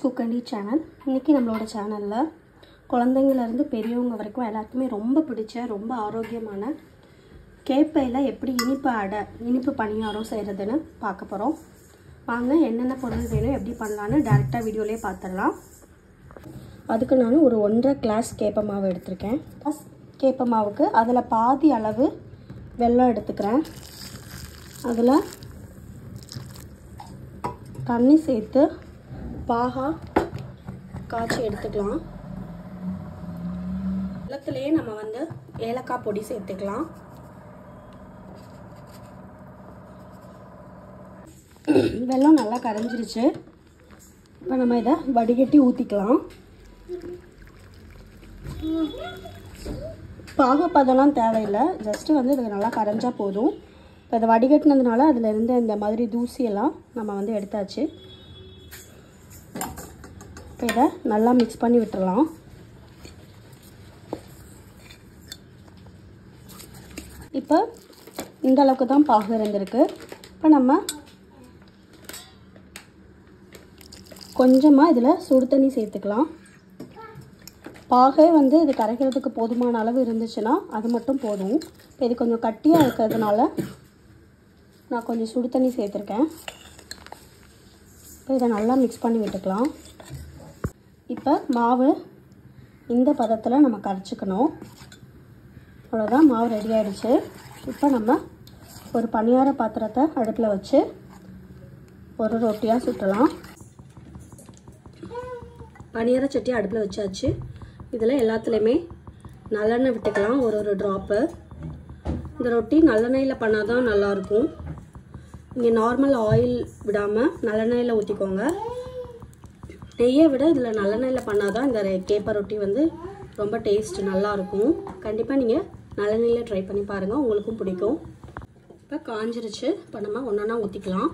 Cook and Eat channel. இன்னைக்கு நம்மளோட சேனல்ல குழந்தைங்கள்ல இருந்து பெரியவங்க வரைக்கும் எல்லாருக்குமே ரொம்ப பிடிச்ச ரொம்ப ஆரோக்கியமான கேப்பையில எப்படி இனிப்பு பணியாரம் செய்யறதுன்னு பார்க்க போறோம். வாங்க என்னென்ன பொருள் வேணும் எப்படி பண்ணலாம்னு டைரக்டா வீடியோலயே பார்த்தறலாம். அதுக்கு நான் ஒரு 1.5 கிளாஸ் கேப்பை மாவு எடுத்துர்க்கேன். கேப்பை மாவுக்கு அதுல பாதி அளவு வெல்லம் எடுத்துக்கிறேன். அதுல தண்ணி சேர்த்து பாகா காய்ச்சி எடுத்துக்கலாம். வெல்லத்திலேயே நம்ம வந்து ஏலக்காய் பொடி சேர்த்துக்கலாம். வெல்லம் நல்லா கரைஞ்சிருச்சு. இப்போ நம்ம இதை வடிகட்டி ஊற்றிக்கலாம். பாகப்பதெல்லாம் தேவையில்லை, ஜஸ்ட்டு வந்து இது நல்லா கரைஞ்சா போதும். இப்போ இதை வடிகட்டினதுனால அதில் இருந்த இந்த மாதிரி தூசியெல்லாம் நம்ம வந்து எடுத்தாச்சு. இப்போ இதை நல்லா மிக்ஸ் பண்ணி விட்டுறலாம். இப்போ இந்த அளவுக்கு தான் பாகு இருந்திருக்கு. இப்போ நம்ம கொஞ்சமாக இதில் சுடு தண்ணி சேர்த்துக்கலாம். பாகே வந்து இது கரைக்கிறதுக்கு போதுமான அளவு இருந்துச்சுன்னா அது மட்டும் போதும். இப்போ இது கொஞ்சம் கட்டியாக இருக்கிறதுனால நான் கொஞ்சம் சுடு தண்ணி சேர்த்துருக்கேன். இப்போ இதை நல்லா மிக்ஸ் பண்ணி விட்டுக்கலாம். இப்போ மாவு இந்த பதத்தில் நம்ம கரைச்சிக்கணும். அவ்வளோதான், மாவு ரெடி ஆகிடுச்சு. இப்போ நம்ம ஒரு பணியார பாத்திரத்தை அடுப்பில் வச்சு ஒரு ரொட்டியாக சுட்டலாம். பணியார சட்டி அடுப்பில் வச்சாச்சு. இதில் எல்லாத்துலேயுமே நல்லெண்ணெய் விட்டுக்கலாம், ஒரு ட்ராப்பு. இந்த ரொட்டி நல்லெண்ணெயில் பண்ணால் தான் நல்லாயிருக்கும். நீங்கள் நார்மல் ஆயில் விடாமல் நல்லெண்ணெயில் ஊற்றிக்கோங்க. நெய்யை விட இதில் நல்லெண்ணெயில் பண்ணால் தான் இந்த கேப்பை ரொட்டி வந்து ரொம்ப டேஸ்ட் நல்லாயிருக்கும். கண்டிப்பாக நீங்கள் நல்லெண்ணெயில் ட்ரை பண்ணி பாருங்கள், உங்களுக்கும் பிடிக்கும். இப்போ காஞ்சிருச்சு. இப்போ நம்ம ஒன்றா ஊற்றிக்கலாம்.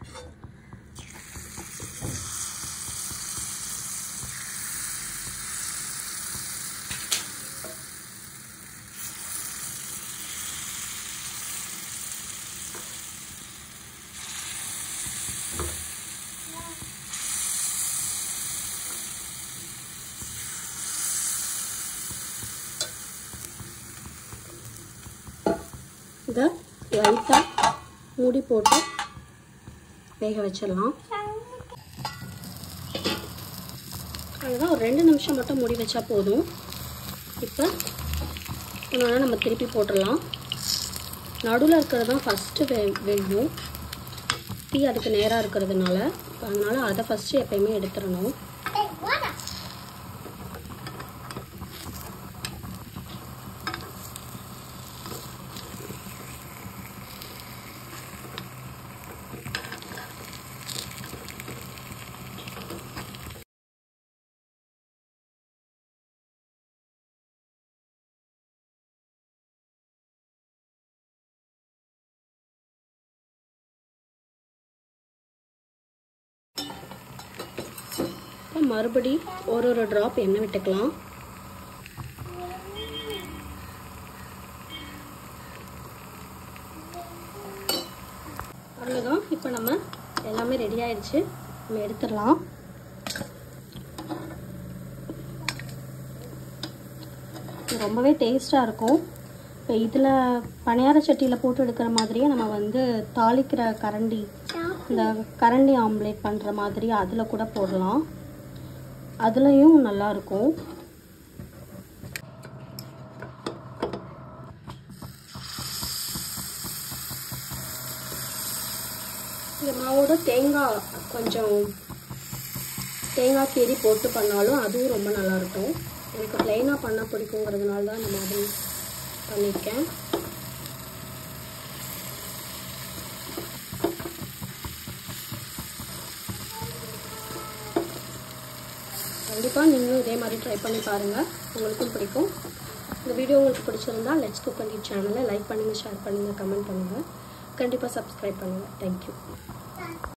இதை லைட்டாக மூடி போட்டு வேக வச்சிடலாம். அதுதான் ஒரு 2 நிமிஷம் மட்டும் மூடி வச்சா போதும். இப்போ இன்னொன்று நம்ம திருப்பி போட்டுடலாம். நடுவில் இருக்கிறது தான் ஃபஸ்ட்டு வேகும். தீ அதுக்கு நேராக இருக்கிறதுனால அதனால் அதை ஃபஸ்ட்டு எப்பயுமே எடுத்துடணும். மறுபடி ஒரு ட்ராப் எண்ணெய் விட்டுக்கலாம். அவ்வளோதான். இப்போ நம்ம எல்லாமே ரெடி ஆயிடுச்சு. நம்ம எடுத்துடலாம். ரொம்பவே டேஸ்டாக இருக்கும். இப்போ இதில் பணியார சட்டியில் போட்டு எடுக்கிற மாதிரியே நம்ம வந்து தாளிக்கிற கரண்டி, இந்த கரண்டி ஆம்லேட் பண்ணுற மாதிரி அதில் கூட போடலாம். அதுலேயும் நல்லாயிருக்கும். இந்த மாவோட கொஞ்சம் தேங்காய் கீரி போட்டு பண்ணாலும் அதுவும் ரொம்ப நல்லாயிருக்கும். எனக்கு ப்ளைனாக பண்ண பிடிக்குங்கிறதுனால தான் இந்த மாதிரி பண்ணியிருக்கேன். கண்டிப்பாக நீங்களும் இதே மாதிரி ட்ரை பண்ணி பாருங்கள், உங்களுக்கும் பிடிக்கும். இந்த வீடியோ உங்களுக்கு பிடிச்சிருந்தா லெட்ஸ் குக் அண்ட் ஈட் சேனலை லைக் பண்ணுங்கள், ஷேர் பண்ணுங்கள், கமெண்ட் பண்ணுங்கள். கண்டிப்பாக சப்ஸ்கிரைப் பண்ணுங்கள். தேங்க்யூ.